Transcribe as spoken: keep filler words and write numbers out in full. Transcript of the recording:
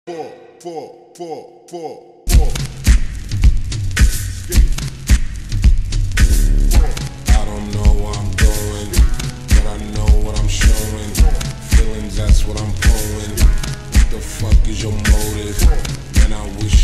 four, four, four, four, four. I don't know where I'm going, but I know what I'm showing. Feelings, that's what I'm pulling. What the fuck is your motive? Man, I wish